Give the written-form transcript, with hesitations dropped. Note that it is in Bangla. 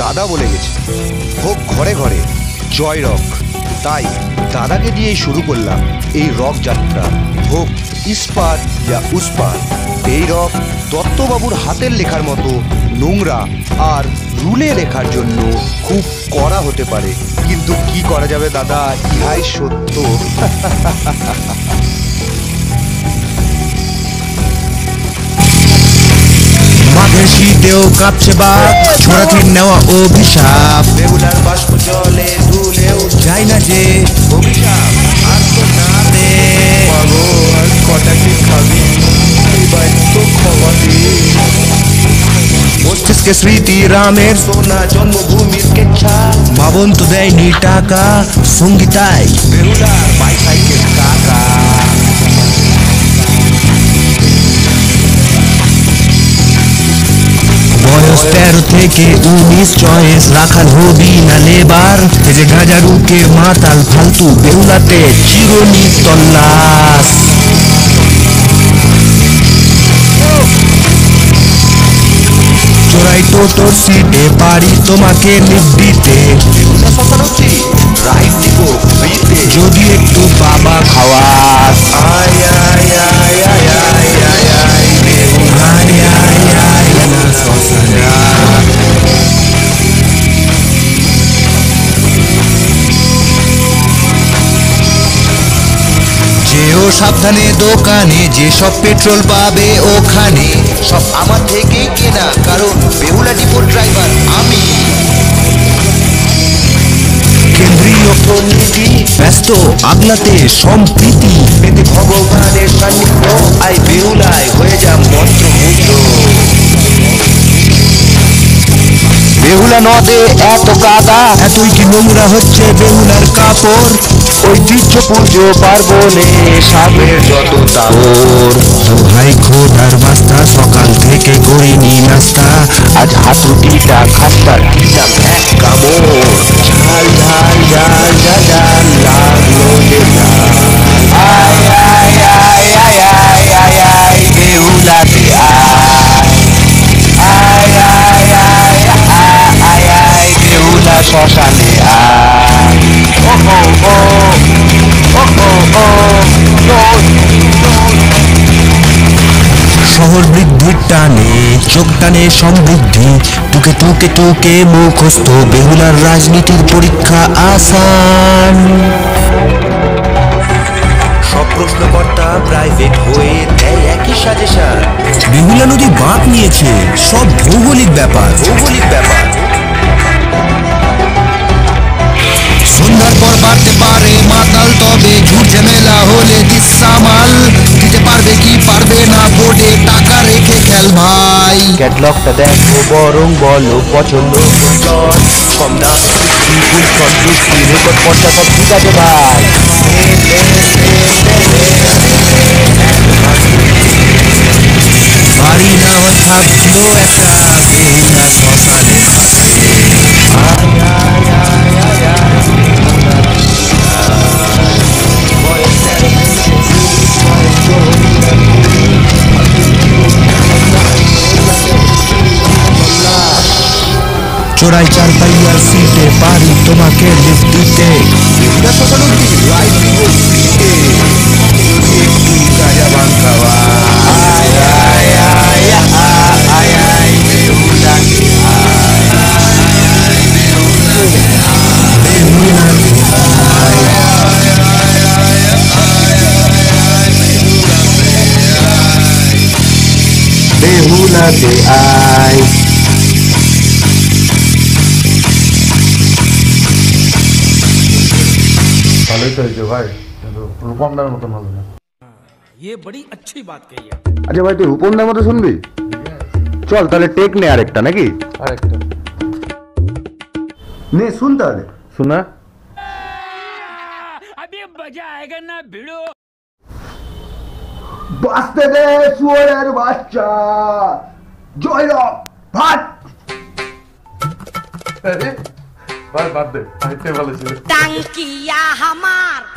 দাদা বলে গেছে, হোক ঘরে ঘরে জয় রক। তাই দাদাকে দিয়েই শুরু করলাম এই রক যাত্রা, হোক ইস্পার ইয়া উস্পার। এই রক দত্তবাবুর হাতের লেখার মতো নোংরা আর রুলে লেখার জন্য খুব কড়া হতে পারে, কিন্তু কি করা যাবে দাদা, ইহাই সত্য। মাঘের শীতেও কাঁপছে বাঘ, ছোড়াটির নেওয়া অভিশাপ। বেহুলার বাষ্প জলে ধুলেও যাই না যে অভিশাপ। আর তো না দে মাগো আর কটা কি খাবি, এবার তো ক্ষমা দে। মস্তিষ্কে স্মৃতি রামের, সোনা জন্মভূমির কেচ্ছা। বাবন তো দেয়নি টাকা, সঙ্গীতাই বেহুলার বাইসাইকেল কাকা। বয়স 13 থেকে 19, চয়েস রাখার হবি না লেবার। এই যে গাজারুকে মাতাল ফালতু, বেহুলাতে চিরনি তল্লাশ। চোরাই টোটোর সিটে পারি তোমাকে লিফট দিতে, বেহুলা শ্মশান হচ্ছে রাইড দিব ফ্রিতে, যদি একটু বাবা খাওয়াস। আয় আয় আয় আয় আয় আয় আয় বেহুলা। আয় আয় আয় না শ্মশানে। যেও সাবধানে দোকানে, যেসব পেট্রোল পাবে ওখানে। সব আমার থেকেই কেনা, কারণ বেহুলা ডিপোর ড্রাইভার আমি। কেন্দ্রীয় নীতি ব্যস্ত আগলাতে সম্প্রীতি, পেতে ভগবানের সান্নিধ্য, আই বেহুলায় হয়ে যা মন্ত্রমুগ্ধ। বেহুলা নদে এত কাদা, এতই কি নোংরা হচ্ছে বেহুলার কাপড়। ঐতিহ্য পুজো পার্বণে সাবের যত তাবর। ভাই খোদার বাস্তা, সকাল থেকে করিনি নাস্তা, আজ হাতুটিটা খাস্তা দিলাম এক কামড়। ঝাল ঝাল ঝাল ঝাল ঝাল লাগলো যে ঝাল। আয় আয় আয় আয় আয় আয় আয় বেহুলাতে আয়। আয় আয় আয় আয় আয় আয় বেহুলা শ্মশানে আয়। ও ও ও ও ও ও। শহর বৃদ্ধির টানে, চোখ টানে সমৃদ্ধি, টুকে টুকে টুকে মুখস্থ, বেহুলার রাজনীতির পরীক্ষা আসান। সব প্রশ্নকর্তা প্রাইভেট হয়ে দেয় একই সাজেশন। বেহুলা নদী বাঁক নিয়েছে, সব ভৌগোলিক ব্যাপার। ভৌগোলিক ব্যাপার। সন্ধ্যার পর বাড়তে পারে মাতাল, তবে ঝুট ঝামেলা হলে দিসামাল। দিতে পারবে কি পারবে না, বোর্ডে টাকা রেখে খেল ভাই। ক্যাটলগটা দেখো বরং বলো পছন্দ কোনজন, কম দাম ফুল সন্তুষ্টি রেকর্ড পর্চা সব ঠিক আছে ভাই। বাড়ি না হয় থাকলো একটা বেহুলা শ্মশানে পাশে। আয় আয় আয় আয় আয় বেহুলা বয়স 13 থেকে 20, চয়েস জমিদার ভূমি। চোরাই চার পাইয়ার সিটে পারি তোমাকে লিফট দিতে, বেহুলা শ্মশান অব্দি রাইড দিব ফ্রিতে, যদি একটু গাঁজা ভাং খাওয়া। আয় আয় আয় আয় আয় আয় বেহুলাতে আয়। বেহুলাতে আয়। ভালোই তো হয়েছে ভাই, কিন্তু রূপমদার মতন হবে না। ये बड़ी अच्छी बात कही है। আচ্ছা ভাই, তুই রূপমদার মতো শুনবি? চল তাহলে টেক নে আরেকটা, নাকি? আরেকটা নে, শুন তাহলে। শোনা अभी मजा आएगा ना भिड़ो। বাঁচতে দে শুয়োরের বাচ্চা, জয় রক ভাট। বাদ দে, ভালো ছিল। টাঙ্কিয়া হামার